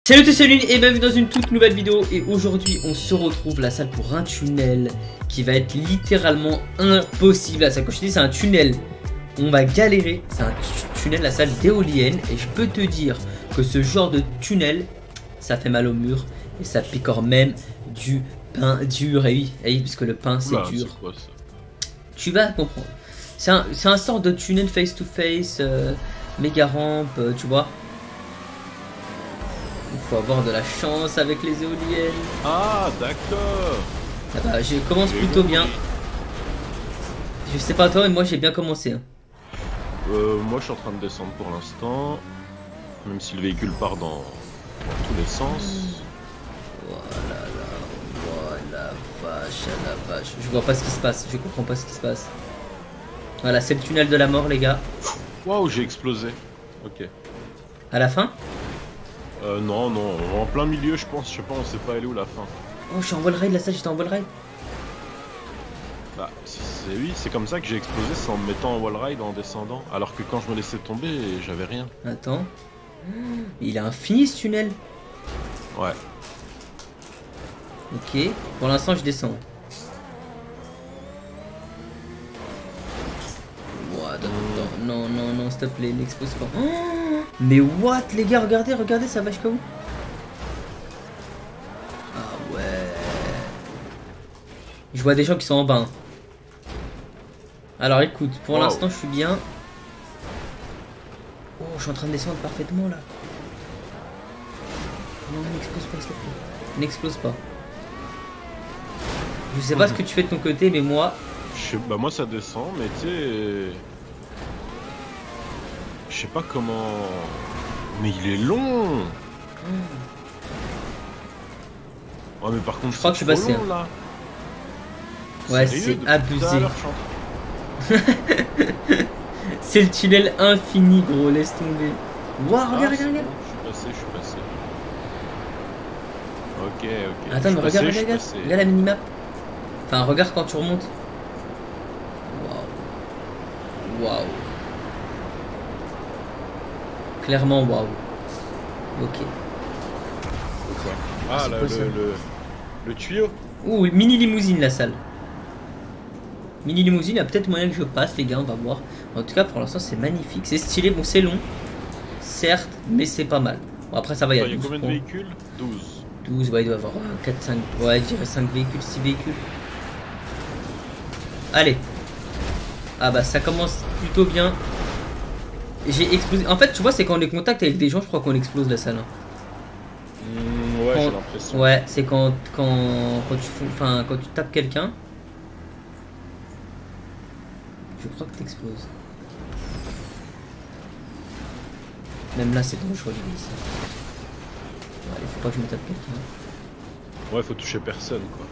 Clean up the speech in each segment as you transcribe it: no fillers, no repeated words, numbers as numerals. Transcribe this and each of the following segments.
Salut tout salut et bienvenue dans une toute nouvelle vidéo. Et aujourd'hui on se retrouve la salle pour un tunnel qui va être littéralement impossible. La salle, quand je te dis c'est un tunnel, on va galérer. C'est un tunnel, la salle d'éolienne. Et je peux te dire que ce genre de tunnel, ça fait mal au mur. Et ça picore même du pain dur. Et oui, parce que le pain c'est dur. C'est quoi, ça? Tu vas comprendre. C'est un sort de tunnel face to face, méga rampe, tu vois. Il faut avoir de la chance avec les éoliennes. Ah, d'accord. Ah bah, je commence plutôt bien. Je sais pas toi, mais moi j'ai bien commencé. Hein. Moi je suis en train de descendre pour l'instant. Même si le véhicule part dans tous les sens. Voilà, voilà, vache à la vache. Je vois pas ce qui se passe, je comprends pas ce qui se passe. Voilà, c'est le tunnel de la mort, les gars. Waouh, j'ai explosé. Ok. À la fin? Non, en plein milieu, je pense. Je sais pas, on sait pas aller où la fin. Oh, je suis en wall ride là, ça, j'étais en wall ride. Bah, oui, c'est comme ça que j'ai explosé, c'est en me mettant en wall ride en descendant. Alors que quand je me laissais tomber, j'avais rien. Attends. Il est infini ce tunnel. Ouais. Ok, pour l'instant je descends. Attends, non, s'il te plaît, n'expose pas. Oh, mais what les gars, regardez, ça va jusqu'à où? Ah ouais. Je vois des gens qui sont en bas. Hein. Alors écoute, pour l'instant je suis bien. Oh, je suis en train de descendre parfaitement là. Non, n'explose pas, s'il te plaît. N'explose pas. Je sais pas ce que tu fais de ton côté, mais moi... Bah moi ça descend, mais tu sais... Je sais pas comment... Mais il est long. Ouais, mais par contre, je crois que je suis passé. Long, là. Ouais, c'est abusé. C'est le tunnel infini, gros, laisse tomber. Waouh, regarde. Je suis passé. Ok. Attends, mais regarde la minimap. Enfin, regarde quand tu remontes. Waouh. Clairement, waouh. Ok. Pourquoi? Ah, là, le tuyau. Ouh, mini limousine, la salle. Mini limousine, il y a peut-être moyen que je passe, les gars, on va voir. En tout cas, pour l'instant, c'est magnifique. C'est stylé, bon, c'est long. Certes, mais c'est pas mal. Bon, après, ça va, il y a 12 combien de véhicules? 12. Ouais, il doit y avoir 4, 5. Ouais, je dirais 5 véhicules, 6 véhicules. Allez. Ah bah, ça commence plutôt bien. J'ai explosé. En fait, tu vois, c'est quand on est en contact avec des gens, je crois qu'on explose la salle. Ouais, j'ai l'impression. Ouais, c'est quand tu tapes quelqu'un. Je crois que t'exploses. Même là, c'est dangereux ici. Ouais, il faut pas que je me tape quelqu'un. Ouais, faut toucher personne, quoi.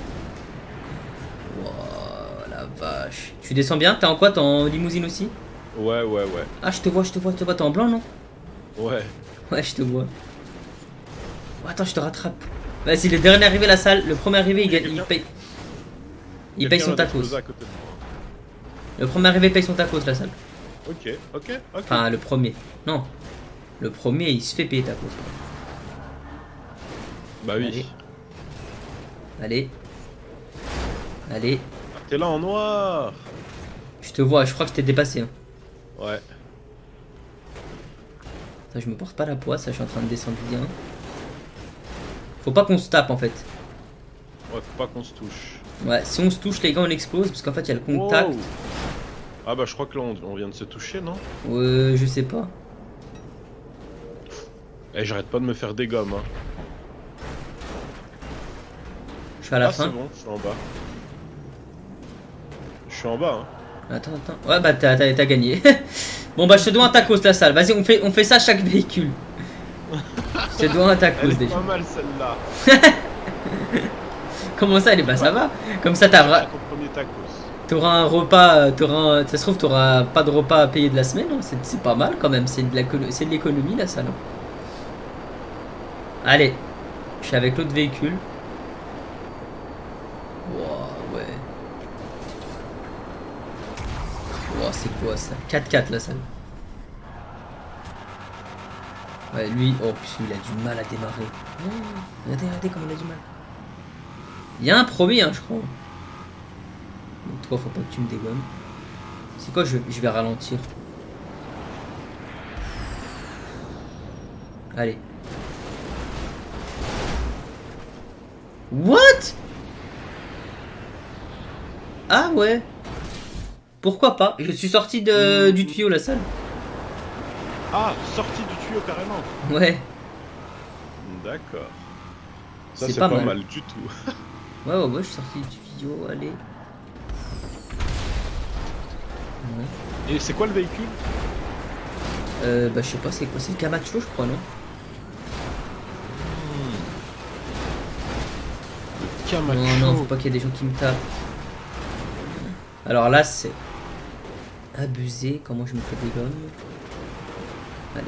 Wow, la vache. Tu descends bien? T'es en quoi? T'es en limousine aussi? Ouais. Ah, je te vois. T'es en blanc, non? Ouais. Ouais, je te vois. Oh, attends, je te rattrape. Vas-y, le dernier arrivé à la salle, le premier arrivé, il paye. Il paye son tacos. Le premier arrivé paye son tacos, la salle. Ok. Enfin, le premier. Non. Le premier, il se fait payer tacos. Bah oui. Allez. Ah, t'es là en noir. Je te vois, je crois que je t'ai dépassé. Hein. Ouais. Ça, je me porte pas la poisse, ça, je suis en train de descendre bien. Faut pas qu'on se tape en fait. Ouais, faut pas qu'on se touche. Ouais, si on se touche, les gars, on explose parce qu'en fait, il y a le contact. Wow. Ah bah, je crois que là, on vient de se toucher, non? Je sais pas. Eh, j'arrête pas de me faire des gommes, hein. Je suis à la fin. C'est bon, je suis en bas. Je suis en bas, hein. Attends. Ouais, bah, t'as gagné. Bon, bah, je te dois un tacos, la salle. Vas-y, on fait ça à chaque véhicule. Je te dois un tacos elle est déjà. pas mal celle-là. Comment ça, elle est pas ça va? Comme ça, t'auras un repas. Ça se trouve, t'auras pas de repas à payer de la semaine. Hein. C'est pas mal quand même. C'est de l'économie, la salle. Hein. Allez, je suis avec l'autre véhicule. Wow, ouais. Wow, c'est quoi ça? 4x4 la salle. Ouais, lui, oh putain, il a du mal à démarrer. Oh, regardez comment il a du mal. Il y a un premier, hein, je crois. Donc toi, faut pas que tu me dégommes. C'est quoi, je vais ralentir. Allez. What? Ah ouais. Pourquoi pas? Je suis sorti du tuyau, la salle. Ah, sorti du tuyau carrément. Ouais. D'accord. Ça C'est c'est pas pas mal. mal du tout. Ouais, je suis sorti du tuyau, allez. Ouais. Et c'est quoi le véhicule? Bah je sais pas, c'est quoi? C'est le Camacho, je crois, non? Le Camacho. Non, faut pas qu'il y ait des gens qui me tapent. Alors là, c'est abusé. Comment je me fais des gommes? Allez.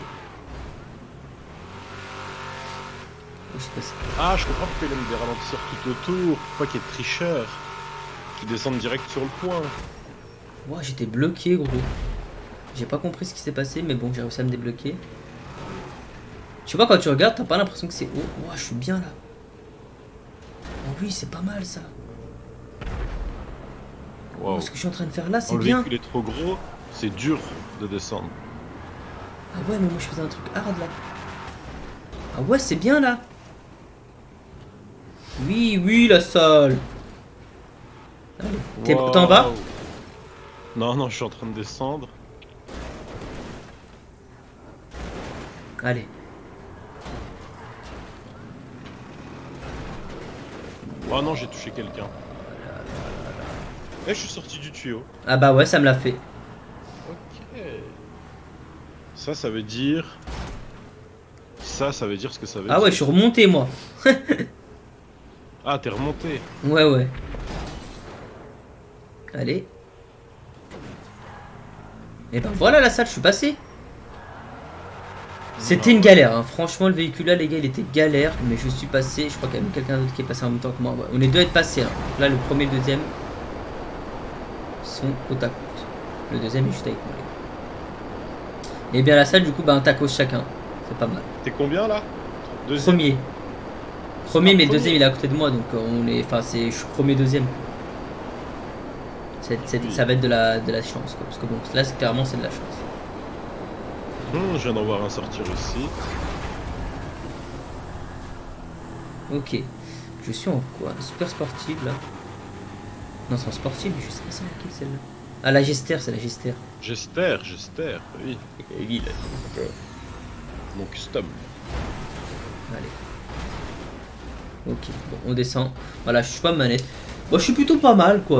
Je sais pas si... Ah, je comprends pourquoi il aime des ralentisseurs tout autour. Pas qu'il y ait de tricheurs qui descendent direct sur le point. Ouah, j'étais bloqué, gros. J'ai pas compris ce qui s'est passé, mais bon, j'ai réussi à me débloquer. Tu vois, quand tu regardes, t'as pas l'impression que c'est haut. Ouah, je suis bien là. Oh oui, c'est pas mal ça. Wow. Oh, ce que je suis en train de faire là, c'est Le bien. véhicule est trop gros, c'est dur de descendre. Ah ouais, mais moi je faisais un truc hard là. Ah ouais, c'est bien là. Oui, la salle. Allez, t'es en bas? Non, je suis en train de descendre. Allez. Oh non, j'ai touché quelqu'un. Et je suis sorti du tuyau. Ah bah ouais, ça me l'a fait. Ok. Ça veut dire... Ça veut dire ce que ça veut dire. Ah ouais, je suis remonté moi. Ah, t'es remonté. Ouais. Allez. Et ben voilà la salle, je suis passé. C'était une galère, hein. Franchement le véhicule là les gars il était galère. Mais je suis passé, je crois qu'il y a même quelqu'un d'autre qui est passé en même temps que moi. Ouais, on est deux à être passés, hein. Là le premier et le deuxième sont côte à côte. Le deuxième est juste avec moi. Et bien la salle du coup bah un tacos chacun. C'est pas mal. T'es combien là? Deuxième. Premier mais le premier. deuxième il est à côté de moi donc on est. Enfin je suis premier deuxième. Ça va être de la chance quoi. Parce que bon là clairement c'est de la chance. Je viens d'en voir un sortir ici. Ok. Je suis en quoi? Super sportive là. Non c'est en sportive mais je sais pas c'est laquelle celle-là. Ah la Gester, c'est la Gester. Gester, oui. Oui là. Mon custom. Allez. Ok, bon on descend. Voilà, je suis pas manette. Bon je suis plutôt pas mal quoi.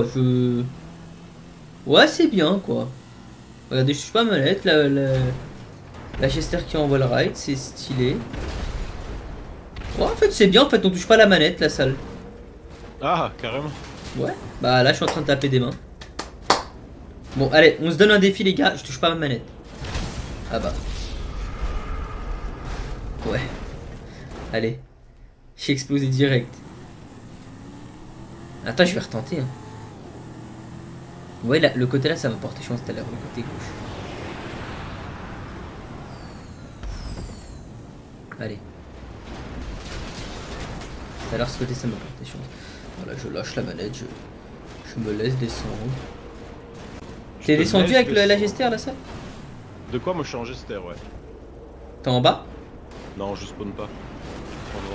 Ouais c'est bien quoi. Regardez, je suis pas manette. La Gester qui envoie le ride, c'est stylé. Ouais, en fait, c'est bien. En fait, on touche pas la manette, la salle. Ah, carrément. Ouais. Bah là, je suis en train de taper des mains. Bon, allez, on se donne un défi, les gars. Je touche pas ma manette. Ah bah. Ouais. Allez. J'ai explosé direct. Attends, je vais retenter. Hein. Ouais, là, le côté là, ça m'a porté chance tout à l'heure. Le côté gauche. Allez. Tout à l'heure, ce côté, ça m'a porté chance. Voilà, je lâche la manette, je me laisse descendre. T'es descendu avec la Gester, là, ça? De quoi? Moi, je suis en Gester, ouais. T'es en bas? Non, je spawn pas. Écran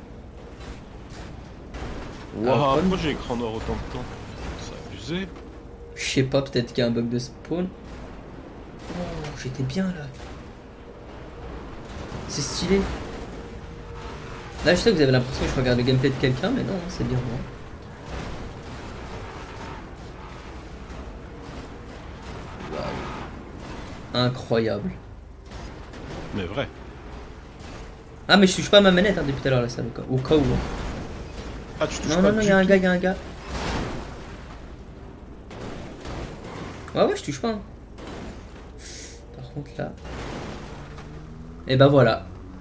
noir. Ah, Waouh, pourquoi j'ai écran noir autant de temps? C'est abusé. Je sais pas, peut-être qu'il y a un bug de spawn. Oh, j'étais bien, là. C'est stylé. Là, je sais que vous avez l'impression que je regarde le gameplay de quelqu'un, mais non, c'est bien moi. Waouh. Incroyable. Mais vrai. Ah, mais je touche pas ma manette hein, depuis tout à l'heure, là, ça, au cas où. Hein. Ah, tu touches Non, pas non, du il y a un tout. gars, Ouais, je touche pas. Hein. Par contre, là. Et bah voilà.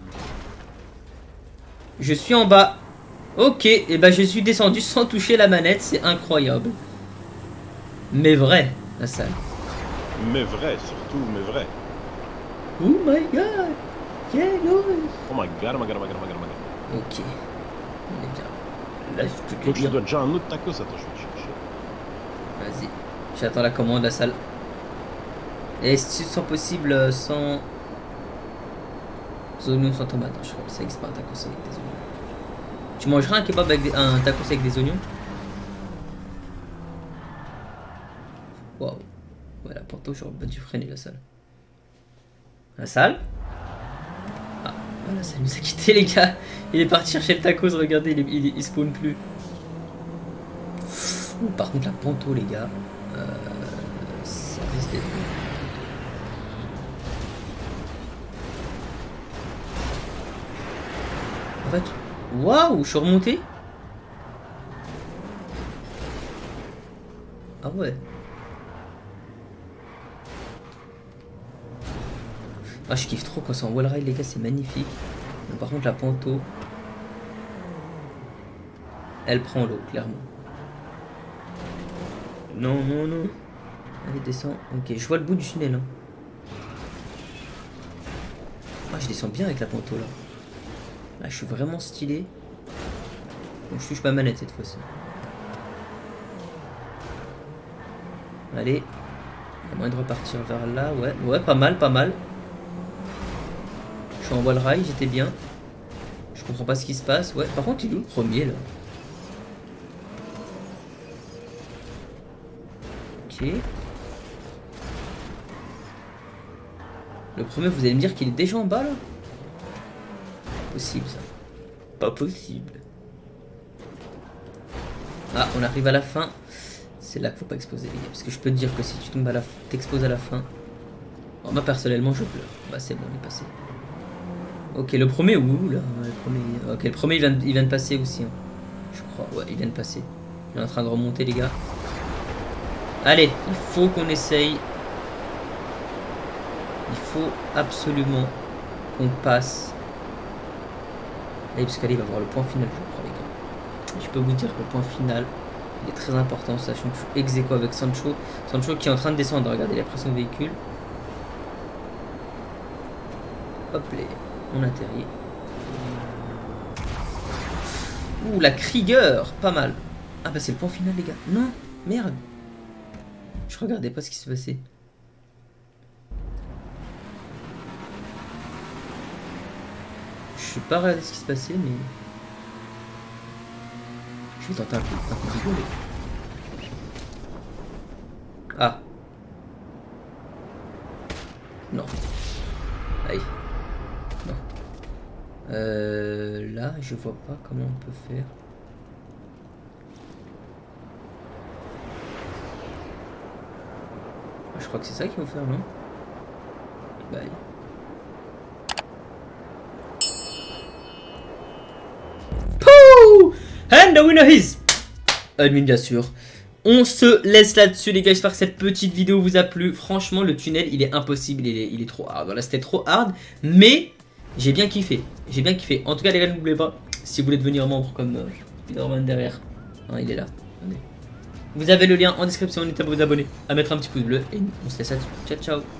Je suis en bas. Ok, et bah je suis descendu sans toucher la manette, c'est incroyable. Mais vrai, la salle. Mais vrai, surtout, mais vrai. Oh my god. Yellow. Oh my god, oh my god, oh my god, oh my god, oh my god. Ok. On est bien. Là, je peux Donc te je dire. dois déjà un autre tacos, attends, je vais le chercher. Vas-y. J'attends la commande, la salle. Et si c'est possible, sans oignons, sans tomates. Je crois que ça existe pas un tacos avec des oignons. Tu mangeras un kebab avec un tacos avec des oignons? Waouh. Voilà, Porto, j'aurais pas dû freiner la salle. La salle? Ah, voilà, ça nous a quitté les gars. Il est parti chercher le tacos, regardez, il spawn plus. Ouh, par contre, la Panto, les gars. Ça risque d'être. En fait, waouh, je suis remonté. Ah ouais. Ah, je kiffe trop quand c'est en wall ride, les gars, c'est magnifique. Bon, par contre, la Panto, elle prend l'eau, clairement. Non, non, non. Allez, descends. Ok, je vois le bout du tunnel. Hein. Ah, je descends bien avec la Panto, là. Là, je suis vraiment stylé. Donc, je touche ma manette cette fois-ci. Allez. Il y a moyen de repartir vers là. Ouais, ouais, pas mal, pas mal. Je suis en wall ride, j'étais bien. Je comprends pas ce qui se passe. Ouais, par contre, il est où le premier là? Ok. Le premier, vous allez me dire qu'il est déjà en bas là? Possible ça. Pas possible. Ah, on arrive à la fin. C'est là qu'il faut pas exploser les gars. Parce que je peux te dire que si tu tombes à la fin, t'exploses à la fin. Alors, moi personnellement je pleure. Bah c'est bon, on est passé. Ok, le premier où là le premier... Ok, le premier il vient de passer aussi. Hein. Je crois, ouais, il vient de passer. Il est en train de remonter les gars. Allez, il faut qu'on essaye. Il faut absolument qu'on passe. Allez, parce qu'allez, il va voir le point final, je crois les gars. Je peux vous dire que le point final, il est très important, sachant que je suis ex aequo avec Sancho. Sancho qui est en train de descendre, regardez la pression de véhicule. Hop là, on atterrit. Ouh, la Krieger, pas mal. Ah bah c'est le point final les gars. Non, merde. Je regardais pas ce qui se passait. Je suis pas regardé ce qui se passait mais... Je vais tenter un coup de rigoler. Ah. Non. Aïe. Non. Là, je vois pas comment on peut faire. Je crois que c'est ça qu'il faut faire, non? Bye. Pouh! And the winner is... Admin, bien sûr. On se laisse là-dessus les gars, j'espère que cette petite vidéo vous a plu. Franchement le tunnel il est impossible, il est trop hard. Voilà, c'était trop hard, mais j'ai bien kiffé. J'ai bien kiffé. En tout cas les gars, n'oubliez pas, si vous voulez devenir membre comme Spider-Man derrière, hein, il est là. Allez. Vous avez le lien en description, n'hésitez pas à vous abonner, à mettre un petit pouce bleu et on se laisse là-dessus. Ciao ciao.